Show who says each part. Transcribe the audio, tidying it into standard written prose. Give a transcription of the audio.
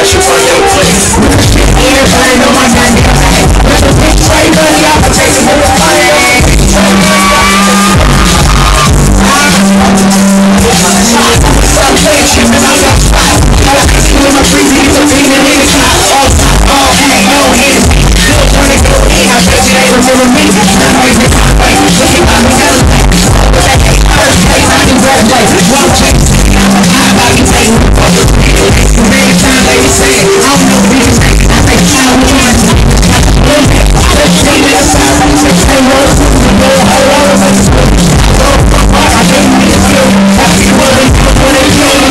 Speaker 1: you from your place. Everybody know my goddamn name. With the big tray money, I'ma take some more money. Stop playing shit, man, I got five. In my freezer, you can beat the niggas all hang, no hands. Still trying to go in, I bet you they remember me. I'm always the top way, looking at me, but that ain't first place, I can grab place. One check, I'm about to take me. Every time they say, I don't know what it is. I say, I don't know what it is. Let's see that side, let's say, roll, go, hold on, let's go. I can't be a skill, I see what they do when they kill me.